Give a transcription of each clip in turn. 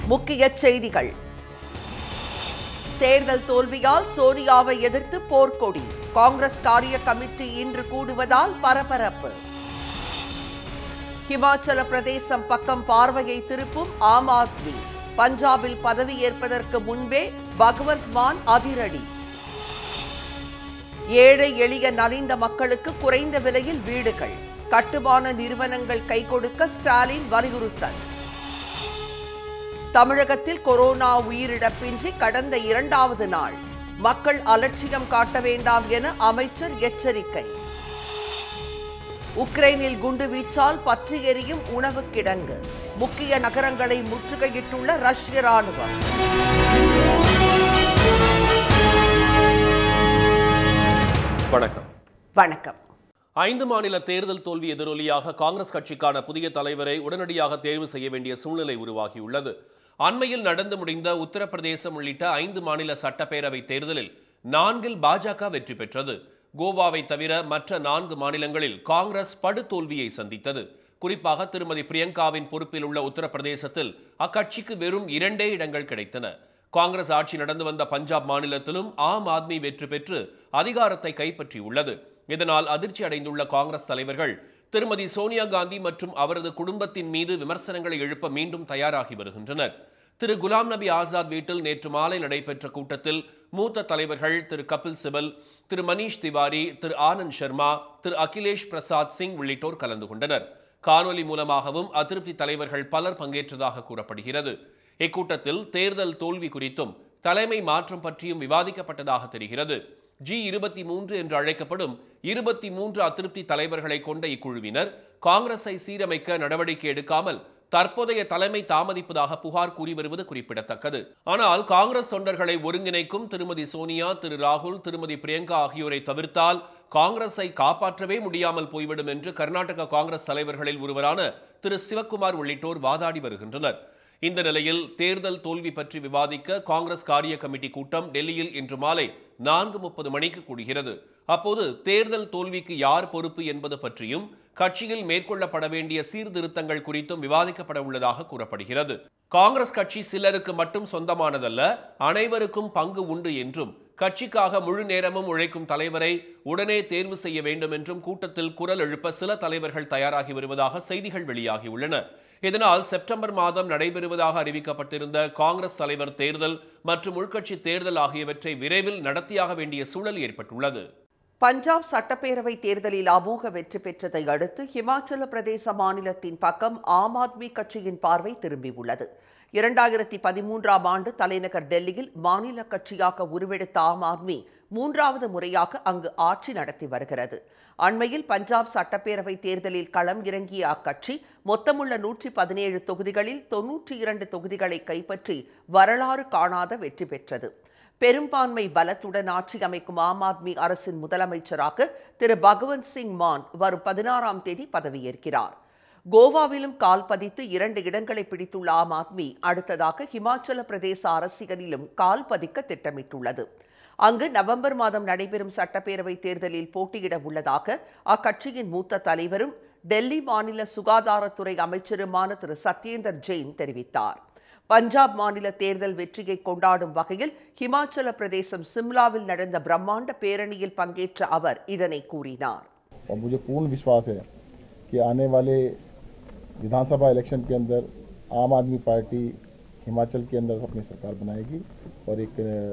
முக்கிய செய்திகள். தேர்தல் தோல்வியால் சோனியாவை எதிர்த்து போர்க்கொடி. காங்கிரஸ் காரிய கமிட்டி இன்று கூடுவதால் பரபரப்பு. ஹிமாச்சல பிரதேசம் பக்கம் பார்வையை திருப்பும் ஆம் ஆத்மி. பஞ்சாபில் பதவியேற்பதற்கு முன்பே பகவந்த் மான் அதிரடி. ஏழை எளிய நலிந்த மக்களுக்கு குறைந்த விலையில் வீடுகள். கட்டுமான நிறுவனங்கள் கை கொடுக்க ஸ்டாலின் வலியுறுத்தல். தமிழகத்தில் கொரோனா உயிரிழப்பின்றி கடந்த 2வது நாள். மக்கள் அலட்சியம் காட்ட வேண்டாம் என அமைச்சர் எச்சரிக்கை. உக்ரைனில் குண்டுவீச்சால் பற்றி எரியும் உணவு கிடங்கு. முக்கிய நகரங்களை முற்றுகையிட்டுள்ள ரஷ்ய ராணுவம். வணக்கம். வணக்கம். 5 மாநில தேர்தல் தோல்வி எதிரொலியாக காங்கிரஸ் கட்சிக்கான புதிய தலைவரை உடனடியாக தேர்வு செய்ய வேண்டிய சூழ்நிலை உருவாகியுள்ளது. அண்மையில் நடந்து முடிந்த உத்தரப்பிரதேசம் உள்ளிட்ட 5 மாநில சட்டப்பேரவை தேர்தலில் 4இல் பாஜக வெற்றி பெற்றது. கோவாவை தவிர மற்ற 4 மாநிலங்களில் காங்கிரஸ் படுதோல்வியை சந்தித்தது. குறிப்பாக திருமதி பிரியங்காவின் பொறுப்பில் உள்ள உத்தரப்பிரதேசத்தில் அக்கட்சிக்கு வெறும் 2 இடங்கள் கிடைத்தன. காங்கிரஸ் ஆட்சி நடந்து வந்த பஞ்சாப் மாநிலத்திலும் ஆம் ஆத்மி வெற்றி பெற்று அதிகாரத்தை கைப்பற்றியுள்ளது. இதனால் அதிர்ச்சி அடைந்துள்ள காங்கிரஸ் தலைவர்கள் திருமதி சோனியா காந்தி மற்றும் அவரது குடும்பத்தின் மீது விமர்சனங்களை எழுப்ப மீண்டும் தயாராகி வருகின்றனர். திரு குலாம் நபி ஆசாத் வீட்டில் நேற்று மாலை நடைபெற்ற கூட்டத்தில் மூத்த தலைவர்கள் திரு கபில் சிபல், திரு மணீஷ் திவாரி, திரு ஆனந்த் சர்மா, திரு அகிலேஷ் பிரசாத் சிங் உள்ளிட்டோர் கலந்து கொண்டனர். காணொலி மூலமாகவும் அதிருப்தி தலைவர்கள் பலர் பங்கேற்றதாக கூறப்படுகிறது. இக்கூட்டத்தில் தேர்தல் தோல்வி குறித்தும் தலைமை மாற்றம் பற்றியும் விவாதிக்கப்பட்டதாக தெரிகிறது. G23 என்று அழைக்கப்படும் 23 அதிருப்தி தலைவர்களை கொண்ட இக்குழுவினர் காங்கிரஸை சீரமைக்க நடவடிக்கை எடுக்காமல் தற்போதைய தலைமை தாமதிப்பதாக புகார் கூறி வருவது குறிப்பிடத்தக்கது. ஆனால் காங்கிரஸ் தொண்டர்களை ஒருங்கிணைக்கும் திருமதி சோனியா, திரு ராகுல், திருமதி பிரியங்கா ஆகியோரை தவிர்த்தால் காங்கிரஸை காப்பாற்றவே முடியாமல் போய்விடும் என்று கர்நாடக காங்கிரஸ் தலைவர்களில் ஒருவரான திரு சிவக்குமார் உள்ளிட்டோர் வாதாடி வருகின்றனர். இந்த நிலையில் தேர்தல் தோல்வி பற்றி விவாதிக்க காங்கிரஸ் காரிய கமிட்டி கூட்டம் டெல்லியில் இன்று மாலை 4:30 மணிக்கு கூடுகிறது. அப்போது தேர்தல் தோல்விக்கு யார் பொறுப்பு என்பது பற்றியும் கட்சியில் மேற்கொள்ளப்பட வேண்டிய சீர்திருத்தங்கள் குறித்தும் விவாதிக்கப்பட உள்ளதாக கூறப்படுகிறது. காங்கிரஸ் கட்சி சிலருக்கு மட்டும் சொந்தமானதல்ல, அனைவருக்கும் பங்கு உண்டு என்றும் கட்சிக்காக முழு நேரமும் உழைக்கும் தலைவரை உடனே தேர்வு செய்ய வேண்டும் என்றும் கூட்டத்தில் குரல் எழுப்ப சில தலைவர்கள் தயாராகி வருவதாக செய்திகள் வெளியாகியுள்ளன. இதனால் செப்டம்பர் மாதம் நடைபெறுவதாக அறிவிக்கப்பட்டிருந்த காங்கிரஸ் தலைவர் தேர்தல் மற்றும் உள்கட்சி தேர்தல் ஆகியவற்றை விரைவில் நடத்தியாக வேண்டிய சூழல் ஏற்பட்டுள்ளது. பஞ்சாப் சட்டப்பேரவை தேர்தலில் அமோக வெற்றி பெற்றதை அடுத்து ஹிமாச்சல பிரதேச மாநிலத்தின் பக்கம் ஆம் ஆத்மி கட்சியின் பார்வை திரும்பியுள்ளது. 2013ஆம் ஆண்டு தலைநகர் டெல்லியில் மாநில கட்சியாக உருவெடுத்த ஆம் ஆத்மி 3வது முறையாக அங்கு ஆட்சி நடத்தி வருகிறது. அண்மையில் பஞ்சாப் சட்டப்பேரவை தேர்தலில் களம் இறங்கிய அக்கட்சி மொத்தமுள்ள 117 தொகுதிகளில் 92 தொகுதிகளை கைப்பற்றி வரலாறு காணாத வெற்றி பெற்றது. பெரும்பான்மை பலத்துடன் ஆட்சி அமைக்கும் ஆம் ஆத்மி அரசின் முதலமைச்சராக திரு பகவந்த் சிங் மான் வரும் 16ஆம் தேதி பதவியேற்கிறார். கோவாவிலும் கால் பதித்து 2 இடங்களை பிடித்துள்ள ஆம் ஆத்மி அடுத்ததாக ஹிமாச்சல பிரதேச அரசியலிலும் கால் பதிக்க திட்டமிட்டுள்ளது. அங்கு நவம்பர் மாதம் நடைபெறும் சட்டப்பேரவை தேர்தலில் போட்டியிட உள்ளதாக அக்கட்சியின் மூத்த தலைவரும் டெல்லி மாநில சுகாதாரத்துறை அமைச்சருமான திரு சத்யேந்தர் ஜெயின் தெரிவித்தார். பஞ்சாப் மாநில தேர்தல் வெற்றியை கொண்டாடும் வகையில் ஹிமாச்சல பிரதேசம் சிம்லாவில் நடந்த பிரம்மாண்ட பேரணியில் பங்கேற்ற அவர் இதனை கூறினார். मुझे पूर्ण विश्वास है कि आने वाले विधानसभा इलेक्शन के अंदर आम आदमी पार्टी हिमाचल के अंदर अपनी सरकार बनाएगी और एक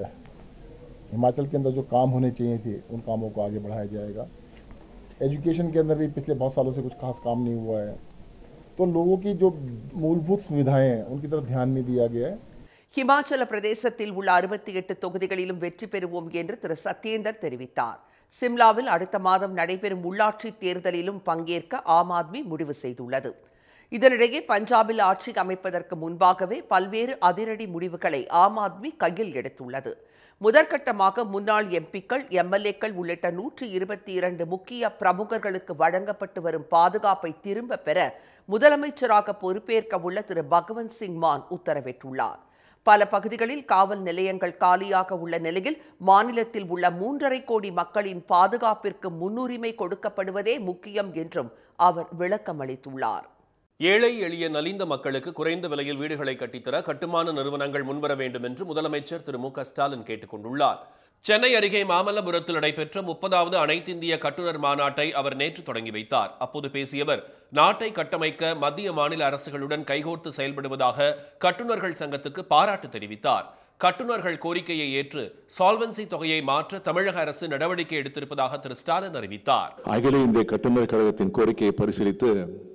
हिमाचल के अंदर जो काम होने चाहिए थे उन कामों को आगे बढ़ाया जाएगा. एजुकेशन के अंदर भी पिछले बहुत सालों से कुछ खास काम नहीं हुआ है, तो लोगों की जो मूलभूत सुविधाएं हैं उनकी तरफ ध्यान नहीं दिया गया है. ஹிமாச்சல பிரதேசத்தில் உள்ள 68 தொகுதிகளிலும் வெற்றி பெறுவோம் என்று திரு சத்யேந்தர் தெரிவித்தார். சிம்லாவில் அடுத்த மாதம் நடைபெறும் உள்ளாட்சி தேர்தலிலும் பங்கேற்க ஆம் ஆத்மி முடிவு செய்துள்ளது. இதனிடையே பஞ்சாபில் ஆட்சி அமைப்பதற்கு முன்பாகவே பல்வேறு அதிரடி முடிவுகளை ஆம் ஆத்மி கையில் எடுத்துள்ளது. முதற்கட்டமாக முன்னாள் எம்பிக்கள், எம்எல்ஏக்கள் உள்ளிட்ட 122 முக்கிய பிரமுகர்களுக்கு வழங்கப்பட்டு வரும் பாதுகாப்பை திரும்ப பெற முதலமைச்சராக பொறுப்பேற்க உள்ள திரு பகவந்த் சிங் மான் உத்தரவிட்டுள்ளார். பல பகுதிகளில் காவல் நிலையங்கள் காலியாக உள்ள நிலையில் மாநிலத்தில் உள்ள 3.5 கோடி மக்களின் பாதுகாப்பிற்கு முன்னுரிமை கொடுக்கப்படுவதே முக்கியம் என்றும் அவர் விளக்கம் அளித்துள்ளார். ஏழை எளிய நலிந்த மக்களுக்கு குறைந்த விலையில் வீடுகளை கட்டித்தர கட்டுமான நிறுவனங்கள் முன்வர வேண்டும் என்று முதலமைச்சர் திரு மு க ஸ்டாலின் கேட்டுக் கொண்டுள்ளார். சென்னை அருகே மாமல்லபுரத்தில் நடைபெற்ற 30வது அனைத்திந்திய கட்டுநர் மாநாட்டை அவர் நேற்று தொடங்கி வைத்தார். அப்போது பேசிய அவர், நாட்டை கட்டமைக்க மத்திய மாநில அரசுகளுடன் கைகோர்த்து செயல்படுவதாக கட்டுநர்கள் சங்கத்துக்கு பாராட்டு தெரிவித்தார். கட்டுநர்கள் கோரிக்கையை ஏற்று சால்வன்சி தொகையை மாற்ற தமிழக அரசு நடவடிக்கை எடுத்திருப்பதாக திரு ஸ்டாலின் அறிவித்தார். அகில இந்திய கட்டுநர் கழகத்தின் கோரிக்கையை பரிசீலித்து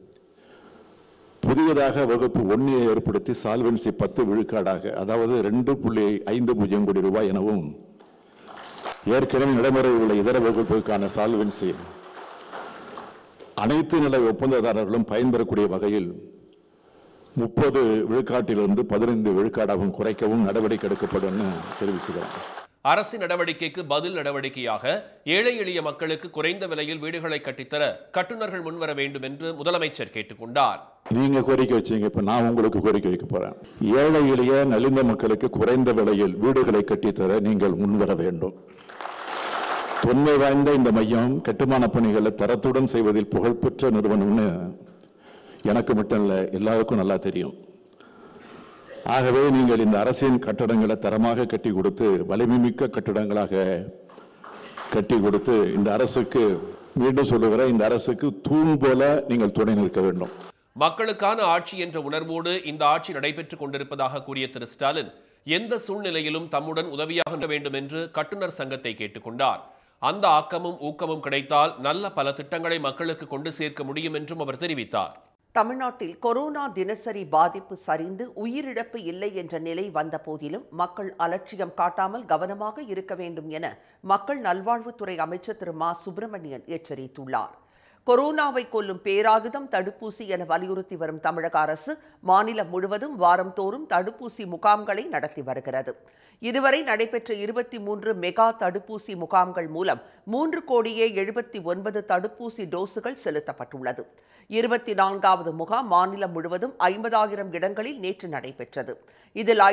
புதியதாக வகுப்பு 1 ஏற்படுத்தி சால்வன்சி 10 விழுக்காடாக, அதாவது 2.50 கோடி ரூபாய் எனவும், ஏற்கனவே நடைமுறையில் உள்ள இதர வகுப்புக்கான சால்வன்சி அனைத்து நிலை ஒப்பந்ததாரர்களும் பயன்பெறக்கூடிய வகையில் 30 விழுக்காட்டிலிருந்து 15 விழுக்காடாகவும் குறைக்கவும் நடவடிக்கை எடுக்கப்படும் என தெரிவிக்கிறார். அரசின் நடவடிக்கைக்கு பதில் நடவடிக்கையாக ஏழை எளிய மக்களுக்கு குறைந்த விலையில் வீடுகளை கட்டித்தர கட்டுநர்கள் முன்வர வேண்டும் என்று முதலமைச்சர் கேட்டுக்கொண்டார். நீங்க கோரிக்கை வச்சீங்க, இப்ப நான் உங்களுக்கு கோரிக்கை வைக்க போறேன். ஏழை எளிய நலிந்த மக்களுக்கு குறைந்த விலையில் வீடுகளை கட்டித்தர நீங்கள் முன்வர வேண்டும். தொன்மை வாய்ந்த இந்த மையம் கட்டுமான பணிகளை தரத்துடன் செய்வதில் புகழ்பெற்ற நிறுவனம்னு எனக்கு மட்டும் இல்ல, எல்லாருக்கும் நல்லா தெரியும். ஆகவே நீங்கள் இந்த அரசின் கட்டடங்களை தரமாக கட்டி கொடுத்து, வலிமைமிக்க கட்டடங்களாக கட்டி கொடுத்து, இந்த அரசுக்கு, மீண்டும் சொல்லுகிற, இந்த அரசுக்கு தூண் போல நீங்கள் துணை நிற்க வேண்டும். மக்களுக்கான ஆட்சி என்ற உணர்வோடு இந்த ஆட்சி நடைபெற்றுக் கொண்டிருப்பதாக கூறிய திரு ஸ்டாலின், எந்த சூழ்நிலையிலும் தம்முடன் உதவியாக வேண்டும் என்று கட்டுநர் சங்கத்தை கேட்டுக்கொண்டார். அந்த ஆக்கமும் ஊக்கமும் கிடைத்தால் நல்ல பல திட்டங்களை மக்களுக்கு கொண்டு சேர்க்க முடியும் என்றும் அவர் தெரிவித்தார். தமிழ்நாட்டில் கொரோனா தினசரி பாதிப்பு சரிந்து உயிரிழப்பு இல்லை என்ற நிலை வந்த போதிலும் மக்கள் அலட்சியம் காட்டாமல் கவனமாக இருக்க வேண்டும் என மக்கள் நல்வாழ்வுத்துறை அமைச்சர் திரு மா சுப்பிரமணியன் எச்சரித்துள்ளார். கொரோனாவை கொல்லும் பேராயுதம் தடுப்பூசி என வலியுறுத்தி வரும் தமிழக அரசு மாநிலம் முழுவதும் வாரந்தோறும் தடுப்பூசி முகாம்களை நடத்தி வருகிறது. இதுவரை நடைபெற்ற 23 மெகா தடுப்பூசி முகாம்கள் மூலம் 3,79,00,000 தடுப்பூசி டோஸுகள் செலுத்தப்பட்டுள்ளது. 24வது முகாம் மாநிலம் முழுவதும் 50,000 இடங்களில் நேற்று நடைபெற்றது. இதில்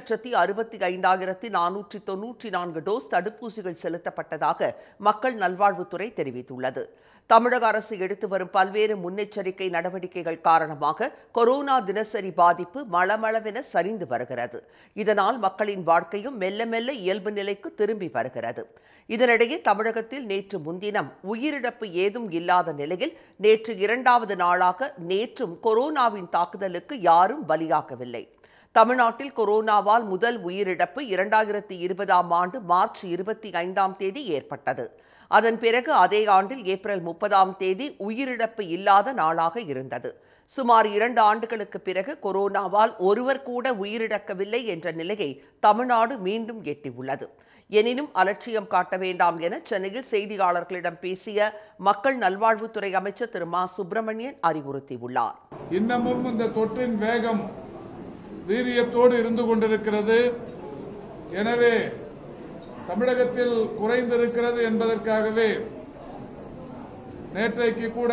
5,65,494 டோஸ் தடுப்பூசிகள் செலுத்தப்பட்டதாக மக்கள் நல்வாழ்வுத்துறை தெரிவித்துள்ளது. தமிழக அரசு எடுத்து வரும் பல்வேறு முன்னெச்சரிக்கை நடவடிக்கைகள் காரணமாக கொரோனா தினசரி பாதிப்பு மளமளவென சரிந்து வருகிறது. இதனால் மக்களின் வாழ்க்கையும் மெல்ல மெல்ல இயல்பு நிலைக்கு திரும்பி வருகிறது. இதனிடையே தமிழகத்தில் நேற்று முன்தினம் உயிரிழப்பு ஏதும் இல்லாத நிலையில் நேற்று 2வது நாளாக நேற்றும் கொரோனாவின் தாக்குதலுக்கு யாரும் பலியாகவில்லை. தமிழ்நாட்டில் கொரோனாவால் முதல் உயிரிழப்பு 2020ஆம் ஆண்டு மார்ச் 25ஆம் தேதி ஏற்பட்டது. அதன் பிறகு அதே ஆண்டில் ஏப்ரல் 30ஆம் தேதி உயிரிழப்பு இல்லாத நாளாக இருந்தது. சுமார் 2 ஆண்டுகளுக்கு பிறகு கொரோனாவால் ஒருவர் கூட உயிரிழக்கவில்லை என்ற நிலையை தமிழ்நாடு மீண்டும் எட்டியுள்ளது. எனினும் அலட்சியம் காட்ட வேண்டாம் என சென்னையில் செய்தியாளர்களிடம் பேசிய மக்கள் நல்வாழ்வுத்துறை அமைச்சர் திரு மா சுப்பிரமணியன் அறிவுறுத்தியுள்ளார். இன்னமும் இந்த தொற்றின் வேகம் வீரியத்தோடு இருந்து கொண்டிருக்கிறது. எனவே தமிழகத்தில் குறைந்திருக்கிறது என்பதற்காகவே நேற்றைக்கு கூட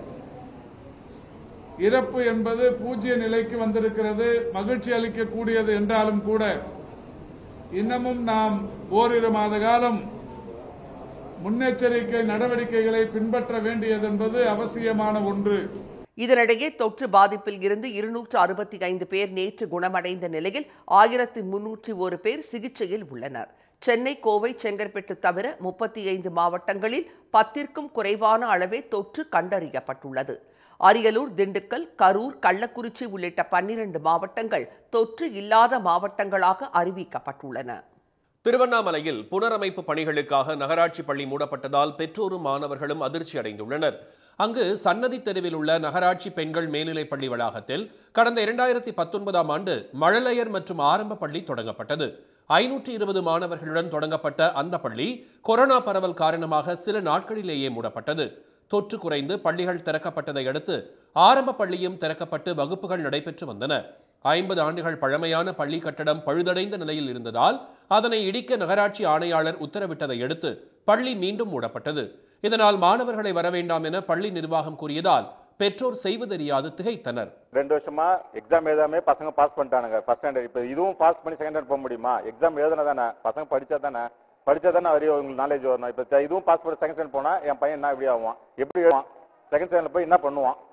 இறப்பு என்பது 0 நிலைக்கு வந்திருக்கிறது. மகிழ்ச்சி அளிக்கக்கூடியது என்றாலும் கூட இன்னமும் நாம் ஓரிரு மாத காலம் முன்னெச்சரிக்கை நடவடிக்கைகளை பின்பற்ற வேண்டியது என்பது அவசியமான ஒன்று. இதனிடையே தொற்று பாதிப்பில் இருந்து 265 பேர் நேற்று குணமடைந்த நிலையில் 1301 பேர் சிகிச்சையில் உள்ளனர். சென்னை, கோவை, செங்கற்பட்டு தவிர 35 மாவட்டங்களில் 10க்கும் குறைவான அளவே தொற்று கண்டறியப்பட்டுள்ளது. அரியலூர், திண்டுக்கல், கரூர், கள்ளக்குறிச்சி உள்ளிட்ட 12 மாவட்டங்கள் தொற்று இல்லாத மாவட்டங்களாக அறிவிக்கப்பட்டுள்ளன. திருவண்ணாமலையில் புனரமைப்பு பணிகளுக்காக நகராட்சி பள்ளி மூடப்பட்டதால் பெற்றோரும் மாணவர்களும் அதிர்ச்சி அடைந்துள்ளனர். அங்கு சன்னதி தெருவில் உள்ள நகராட்சி பெண்கள் மேல்நிலைப் பள்ளி வளாகத்தில் கடந்த 2019ஆம் ஆண்டு மழலையர் மற்றும் ஆரம்ப பள்ளி தொடங்கப்பட்டது. 520 மாணவர்களுடன் தொடங்கப்பட்ட அந்த பள்ளி கொரோனா பரவல் காரணமாக சில நாட்களிலேயே மூடப்பட்டது. தொற்று குறைந்து பள்ளிகள் திறக்கப்பட்டதை அடுத்து ஆரம்ப பள்ளியும் திறக்கப்பட்டு வகுப்புகள் நடைபெற்று வந்தன. 50 ஆண்டுகள் பழமையான பள்ளி கட்டடம் பழுதடைந்த நிலையில் இருந்ததால் அதனை இடிக்க நகராட்சி ஆணையாளர் உத்தரவிட்டதை அடுத்து பள்ளி மீண்டும் மூடப்பட்டது. இதனால் மாணவர்களை வரவேண்டாம் என பள்ளி நிர்வாகம் கூறியதால் பெற்றோர் செய்வதறியாது திகைத்தனர். 2 வருஷமா எக்ஸாம் எழுதாமே பசங்க பாஸ் பண்ணிட்டானுங்க ஃபர்ஸ்ட் ஸ்டாண்டர்ட். இப்போ இதுவும் பாஸ் பண்ணி செகண்ட் ஸ்டாண்டர்ட் போக முடியுமா? எக்ஸாம் எழுதுனா தானே பசங்க படிச்சா தானே வரையும் உங்களுக்கு நாலேஜ் வரணும். இப்போ இதுவும் பாஸ் பண்ணி செகண்ட் ஸ்டாண்டர்ட் போனா என் பையன் என்ன எப்படி ஆவான், எப்படி எழுதுவான், செகண்ட் ஸ்டாண்டர்ட் போய் என்ன பண்ணுவான்?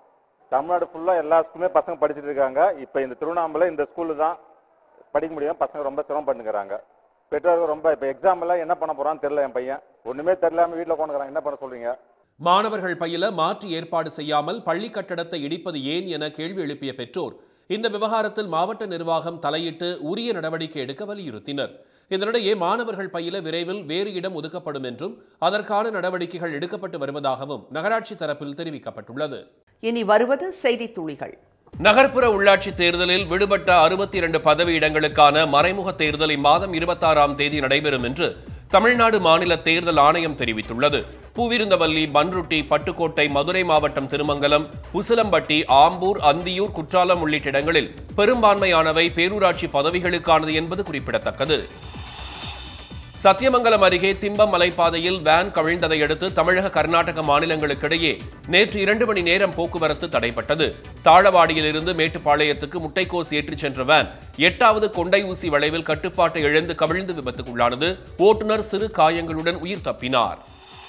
தமிழ்நாடு ஃபுல்லா எல்லா ஸ்கூலுமே பசங்க படிச்சுட்டு இருக்காங்க. இப்ப இந்த திருவண்ணாமலை இந்த ஸ்கூல்ல தான் படிக்க முடியும். பசங்க ரொம்ப சிரமம் பண்ணுறாங்க. பெற்றோர்கள் ரொம்ப இப்ப எக்ஸாம் எல்லாம் என்ன பண்ண போறான்னு தெரியல. என் பையன் ஒண்ணுமே தெரியலாம வீட்டுல உட்காந்துக்கிறாங்க. என்ன பண்ண சொல்றீங்க? மாணவர்கள் பயில மாற்று ஏற்பாடு செய்யாமல் பள்ளி கட்டடத்தை இடிப்பது ஏன் என கேள்வி எழுப்பிய பெற்றோர் இந்த விவகாரத்தில் மாவட்ட நிர்வாகம் தலையிட்டு உரிய நடவடிக்கை எடுக்க வலியுறுத்தினர். இதனிடையே மாணவர்கள் பயில விரைவில் வேறு இடம் ஒதுக்கப்படும் என்றும் அதற்கான நடவடிக்கைகள் எடுக்கப்பட்டு வருவதாகவும் நகராட்சி தரப்பில் தெரிவிக்கப்பட்டுள்ளது. இனி வருவது செய்தி துளிகள். நகர்ப்புற உள்ளாட்சி தேர்தலில் விடுபட்ட 62 பதவி இடங்களுக்கான மறைமுக தேர்தல் இம்மாதம் 26ஆம் தேதி நடைபெறும் என்று தமிழ்நாடு மாநில தேர்தல் ஆணையம் தெரிவித்துள்ளது. பூவிருந்தவல்லி, பன்ருட்டி, பட்டுக்கோட்டை, மதுரை மாவட்டம் திருமங்கலம், உசிலம்பட்டி, ஆம்பூர், அந்தியூர், குற்றாலம் உள்ளிட்ட இடங்களில் பெரும்பான்மையானவை பேரூராட்சி பதவிகளுக்கானது என்பது குறிப்பிடத்தக்கது. சத்தியமங்கலம் அருகே திம்பம் மலைப்பாதையில் வேன் கவிழ்ந்ததை அடுத்து தமிழக கர்நாடக மாநிலங்களுக்கிடையே நேற்று 2 மணி நேரம் போக்குவரத்து தடைப்பட்டது. தாழவாடியில் இருந்து மேட்டுப்பாளையத்துக்கு முட்டைக்கோஸ் ஏற்றிச் சென்ற வேன் 8வது கொண்டை ஊசி வளைவில் கட்டுப்பாட்டை இழந்து கவிழ்ந்து விபத்துக்குள்ளானது. ஓட்டுநர் சிறு காயங்களுடன் உயிர் தப்பினார்.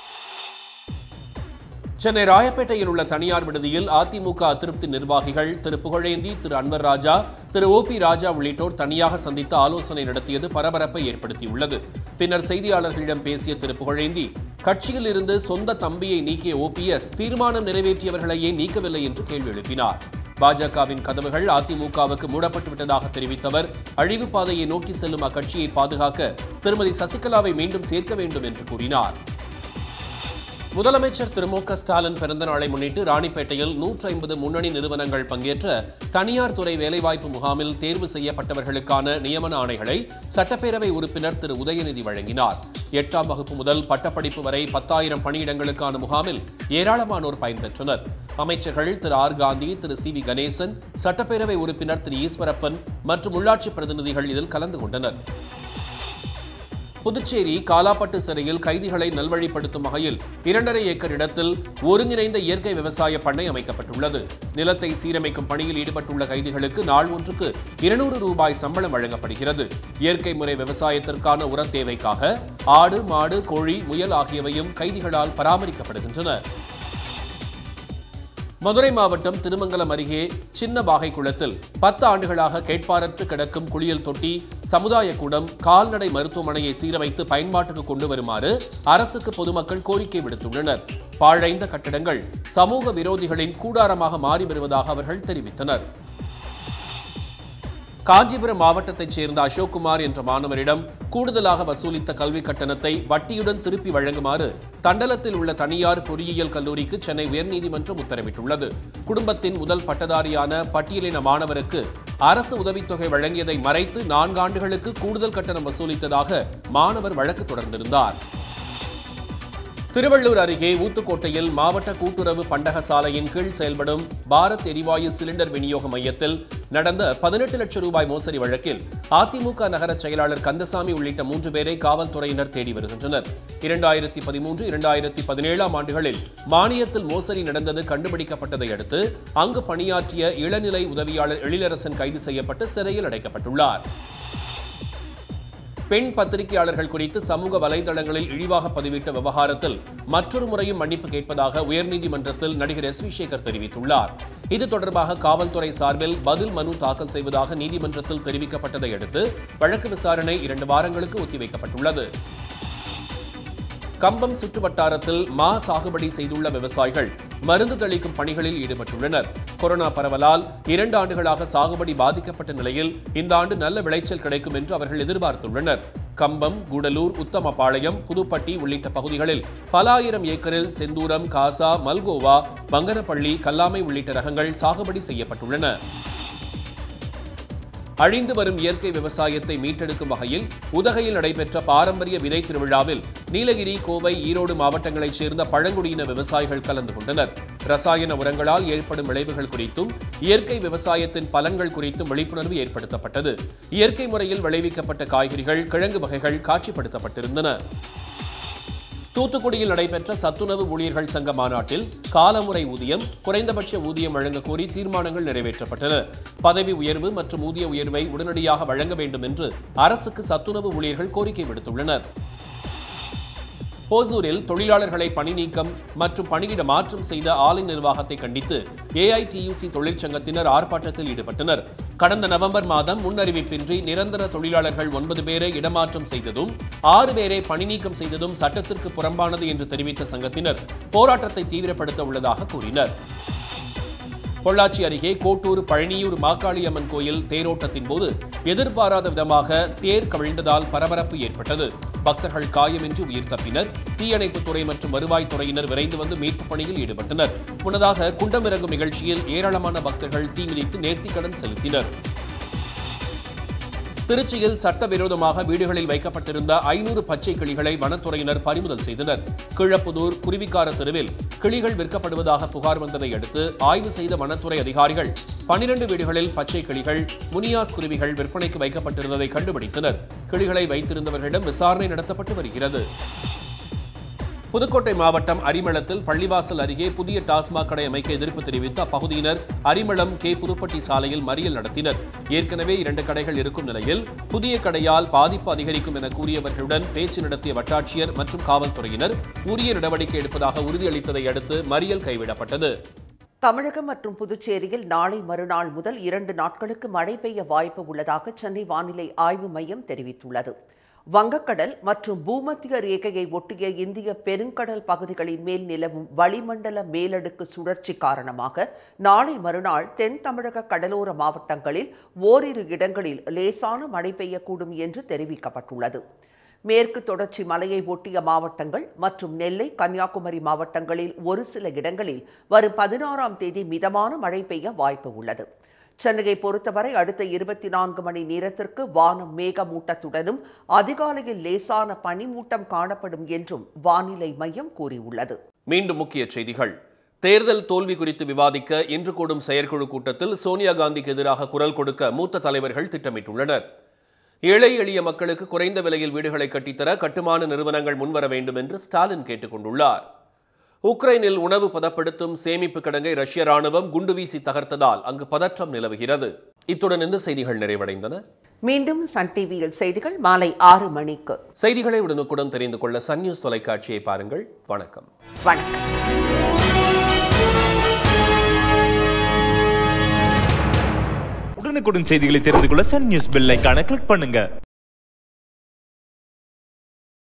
சென்னை ராயப்பேட்டையில் உள்ள தனியார் விடுதியில் அதிமுக அதிருப்தி நிர்வாகிகள் திரு புகழேந்தி, திரு அன்வர் ராஜா, திரு OP ராஜா உள்ளிட்டோர் தனியாக சந்தித்து ஆலோசனை நடத்தியது பரபரப்பை ஏற்படுத்தியுள்ளது. பின்னர் செய்தியாளர்களிடம் பேசிய திரு புகழேந்தி, கட்சியில் இருந்து சொந்த தம்பியை நீக்கிய OPS தீர்மானம் நிறைவேற்றியவர்களையே நீக்கவில்லை என்று கேள்வி எழுப்பினார். பாஜகவின் கதவுகள் அதிமுகவுக்கு மூடப்பட்டு விட்டதாக தெரிவித்தவர், அழிவு பாதையை நோக்கி செல்லும் அக்கட்சியை பாதுகாக்க திருமதி சசிகலாவை மீண்டும் சேர்க்க வேண்டும் என்று கூறினார். முதலமைச்சர் திரு மு க ஸ்டாலின் பிறந்த நாளை முன்னிட்டு ராணிப்பேட்டையில் 150 முன்னணி நிறுவனங்கள் பங்கேற்ற தனியார் துறை வேலைவாய்ப்பு முகாமில் தேர்வு செய்யப்பட்டவர்களுக்கான நியமன ஆணைகளை சட்டப்பேரவை உறுப்பினர் திரு உதயநிதி வழங்கினார். 8ஆம் வகுப்பு முதல் பட்டப்படிப்பு வரை 10,000 பணியிடங்களுக்கான முகாமில் ஏராளமானோர் பயன்பெற்றனர். அமைச்சர்கள் திரு ஆர் காந்தி, திரு CV கணேசன், சட்டப்பேரவை உறுப்பினர் திரு ஈஸ்வரப்பன் மற்றும் உள்ளாட்சி பிரதிநிதிகள் இதில் கலந்து கொண்டனர். புதுச்சேரி காலாப்பட்டு சிறையில் கைதிகளை நல்வழிப்படுத்தும் வகையில் 2.5 ஏக்கர் இடத்தில் ஒருங்கிணைந்த இயற்கை விவசாய பண்ணை அமைக்கப்பட்டுள்ளது. நிலத்தை சீரமைக்கும் பணியில் ஈடுபட்டுள்ள கைதிகளுக்கு நாள் ஒன்றுக்கு 200 ரூபாய் சம்பளம் வழங்கப்படுகிறது. இயற்கை முறை விவசாயத்திற்கான உர தேவைக்காக ஆடு, மாடு, கோழி, முயல் ஆகியவையும் கைதிகளால் பராமரிக்கப்படுகின்றன. மதுரை மாவட்டம் திருமங்கலம் அருகே சின்ன வாகை குளத்தில் 10 ஆண்டுகளாக கேட்பாரற்று கிடக்கும் குளியல் தொட்டி, சமுதாய கூடம், கால்நடை மருத்துவமனையை சீரமைத்து பயன்பாட்டுக்கு கொண்டு வருமாறு அரசுக்கு பொதுமக்கள் கோரிக்கை விடுத்துள்ளனர். பாழடைந்த கட்டடங்கள் சமூக விரோதிகளின் கூடாரமாக மாறி வருவதாக அவர்கள் தெரிவித்தனர். காஞ்சிபுரம் மாவட்டத்தைச் சேர்ந்த அசோக்குமார் என்ற மாணவரிடம் கூடுதலாக வசூலித்த கல்வி கட்டணத்தை வட்டியுடன் திருப்பி வழங்குமாறு தண்டலத்தில் உள்ள தனியார் பொறியியல் கல்லூரிக்கு சென்னை உயர்நீதிமன்றம் உத்தரவிட்டுள்ளது. குடும்பத்தின் முதல் பட்டதாரியான பட்டியலின மாணவருக்கு அரசு உதவித்தொகை வழங்கியதை மறைத்து 4 ஆண்டுகளுக்கு கூடுதல் கட்டணம் வசூலித்ததாக மாணவர் வழக்கு தொடர்ந்திருந்தார். திருவள்ளூர் அருகே ஊத்துக்கோட்டையில் மாவட்ட கூட்டுறவு பண்டக சாலையின் கீழ் செயல்படும் பாரத் எரிவாயு சிலிண்டர் விநியோக மையத்தில் நடந்த 18 லட்சம் ரூபாய் மோசடி வழக்கில் அதிமுக நகர செயலாளர் கந்தசாமி உள்ளிட்ட 3 பேரை காவல்துறையினர் தேடி வருகின்றனர். 2013, 2017ஆம் ஆண்டுகளில் மானியத்தில் மோசடி நடந்தது கண்டுபிடிக்கப்பட்டதை அடுத்து அங்கு பணியாற்றிய இளநிலை உதவியாளர் எழிலரசன் கைது செய்யப்பட்டு சிறையில் அடைக்கப்பட்டுள்ளார். பெண் பத்திரிகையாளர்கள் குறித்து சமூக வலைதளங்களில் இழிவாக பதிவிட்ட விவகாரத்தில் மற்றொரு முறையும் மன்னிப்பு கேட்பதாக உயர்நீதிமன்றத்தில் நடிகர் SV சேகர் தெரிவித்துள்ளார். இது தொடர்பாக காவல்துறை சார்பில் பதில் மனு தாக்கல் செய்வதாக நீதிமன்றத்தில் தெரிவிக்கப்பட்டதை அடுத்து வழக்கு விசாரணை 2 வாரங்களுக்கு ஒத்திவைக்கப்பட்டுள்ளது. கம்பம் சுற்றுவட்டாரத்தில் மா சாகுபடி செய்துள்ள விவசாயிகள் மருந்து தெளிக்கும் பணிகளில் ஈடுபட்டுள்ளனர். கொரோனா பரவலால் 2 ஆண்டுகளாக சாகுபடி பாதிக்கப்பட்ட நிலையில் இந்த ஆண்டு நல்ல விளைச்சல் கிடைக்கும் என்று அவர்கள் எதிர்பார்த்துள்ளனர். கம்பம், கூடலூர், உத்தமபாளையம், புதுப்பட்டி உள்ளிட்ட பகுதிகளில் பல ஆயிரம் ஏக்கரில் செந்தூரம், காசா, மல்கோவா, பங்கனப்பள்ளி, கல்லாமை உள்ளிட்ட ரகங்கள் சாகுபடி செய்யப்பட்டுள்ளன. அழிந்து வரும் இயற்கை விவசாயத்தை மீட்டெடுக்கும் வகையில் உதகையில் நடைபெற்ற பாரம்பரிய விதை திருவிழாவில் நீலகிரி, கோவை, ஈரோடு மாவட்டங்களைச் சேர்ந்த பழங்குடியின விவசாயிகள் கலந்து கொண்டனர். ரசாயன உரங்களால் ஏற்படும் விளைவுகள் குறித்தும் இயற்கை விவசாயத்தின் பலன்கள் குறித்தும் விழிப்புணர்வு ஏற்படுத்தப்பட்டது. இயற்கை முறையில் விளைவிக்கப்பட்ட காய்கறிகள், கிழங்கு வகைகள் காட்சிப்படுத்தப்பட்டிருந்தன. தூத்துக்குடியில் நடைபெற்ற சத்துணவு ஊழியர்கள் சங்க மாநாட்டில் காலமுறை ஊதியம், குறைந்தபட்ச ஊதியம் வழங்க கோரி தீர்மானங்கள் நிறைவேற்றப்பட்டன. பதவி உயர்வு மற்றும் ஊதிய உயர்வை உடனடியாக வழங்க வேண்டும் என்று அரசுக்கு சத்துணவு ஊழியர்கள் கோரிக்கை விடுத்துள்ளனர். ஓசூரில் தொழிலாளர்களை பணி நீக்கம் மற்றும் பணியிட மாற்றம் செய்த ஆலை நிர்வாகத்தை கண்டித்து AITUC தொழிற்சங்கத்தினர் ஆர்ப்பாட்டத்தில் ஈடுபட்டனர். கடந்த நவம்பர் மாதம் முன்னறிவிப்பின்றி நிரந்தர தொழிலாளர்கள் 9 பேரை இடமாற்றம் செய்ததும் 6 பேரை பணி நீக்கம் செய்ததும் சட்டத்திற்கு புறம்பானது என்று தெரிவித்த சங்கத்தினர் போராட்டத்தை தீவிரப்படுத்த உள்ளதாக கூறினர். பொள்ளாச்சி அருகே கோட்டூர் பழனியூர் மாக்காளியம்மன் கோயில் தேரோட்டத்தின் போது எதிர்பாராத விதமாக தேர் கவிழ்ந்ததால் பரபரப்பு ஏற்பட்டது. பக்தர்கள் காயமின்றி உயிர் தப்பினர். தீயணைப்புத்துறை மற்றும் வருவாய்த்துறையினர் விரைந்து வந்து மீட்புப் பணியில் ஈடுபட்டனர். முன்னதாக குண்டமிறங்கும் நிகழ்ச்சியில் ஏராளமான பக்தர்கள் தீ மிதித்து நேர்த்திக்கடன் செலுத்தினர். திருச்சியில் சட்டவிரோதமாக வீடுகளில் வைக்கப்பட்டிருந்த 500 பச்சை கிளிகளை வனத்துறையினர் பறிமுதல் செய்தனர். கிழப்புதூர் குருவிக்கார தெருவில் கிளிகள் விற்கப்படுவதாக புகார் வந்ததை அடுத்து ஆய்வு செய்த வனத்துறை அதிகாரிகள் 12 வீடுகளில் பச்சை கிளிகள், முனியாஸ் குருவிகள் விற்பனைக்கு வைக்கப்பட்டிருந்ததை கண்டுபிடித்தனர். கிளிகளை வைத்திருந்தவர்களிடம் விசாரணை நடத்தப்பட்டு வருகிறது. புதுக்கோட்டை மாவட்டம் அரிமளத்தில் பள்ளிவாசல் அருகே புதிய டாஸ்மாக் கடை அமைக்க எதிர்ப்பு தெரிவித்து அப்பகுதியினர் அரிமளம் கே புதுப்பட்டி சாலையில் மறியல் நடத்தினர். ஏற்கனவே 2 கடைகள் இருக்கும் நிலையில் புதிய கடையால் பாதிப்பு அதிகரிக்கும் என கூறியவர்களுடன் பேச்சு நடத்திய வட்டாட்சியர் மற்றும் காவல்துறையினர் உரிய நடவடிக்கை எடுப்பதாக உறுதியளித்ததை அடுத்து மறியல் கைவிடப்பட்டது. தமிழகம் மற்றும் புதுச்சேரியில் நாளை மறுநாள் முதல் 2 நாட்களுக்கு மழை பெய்ய வாய்ப்பு உள்ளதாக சென்னை வானிலை ஆய்வு மையம் தெரிவித்துள்ளது. வங்கக்கடல் மற்றும் பூமத்திய ரேகையை ஒட்டிய இந்திய பெருங்கடல் பகுதிகளின் மேல் நிலவும் வளிமண்டல மேலடுக்கு சுழற்சி காரணமாக நாளை மறுநாள் தென் தமிழக கடலோர மாவட்டங்களில் ஓரிரு இடங்களில் லேசான மழை பெய்யக்கூடும் என்று தெரிவிக்கப்பட்டுள்ளது. மேற்கு தொடர்ச்சி மலையை ஒட்டிய மாவட்டங்கள் மற்றும் நெல்லை, கன்னியாகுமரி மாவட்டங்களில் ஒரு சில இடங்களில் வரும் 16ஆம் தேதி மிதமான மழை பெய்ய வாய்ப்பு உள்ளது. சென்னையை பொறுத்தவரை அடுத்த 24 மணி நேரத்திற்கு வானம் மேகமூட்டத்துடனும் அதிகாலையில் லேசான பனிமூட்டம் காணப்படும் என்றும் வானிலை மையம் கூறியுள்ளது. மீண்டும் முக்கிய செய்திகள். தேர்தல் தோல்வி குறித்து விவாதிக்க இன்று கூடும் செயற்குழு கூட்டத்தில் சோனியா காந்திக்கு எதிராக குரல் கொடுக்க மூத்த தலைவர்கள் திட்டமிட்டுள்ளனர். ஏழை எளிய மக்களுக்கு குறைந்த விலையில் வீடுகளை கட்டித்தர கட்டுமான நிறுவனங்கள் முன்வர வேண்டும் என்று ஸ்டாலின் கேட்டுக் கொண்டுள்ளார். உக்ரைனில் உணவு பதப்படுத்தும் சேமிப்பு கிடங்கை ரஷ்ய ராணுவம் குண்டுவீசி தகர்த்ததால் அங்கு பதற்றம் நிலவுகிறது. இத்துடன் இந்த செய்திகள் நிறைவடைந்தன. மீண்டும் சன் டிவியில் செய்திகள் மாலை 6 மணிக்கு. செய்திகளை உடனுக்குடன் தெரிந்து கொள்ள சன் நியூஸ் தொலைக்காட்சியை பாருங்கள். வணக்கம். உடனுக்குடன் செய்திகளை தெரிந்து கொள்ள சன் நியூஸ் பெல் ஐகானை கிளிக் பண்ணுங்க.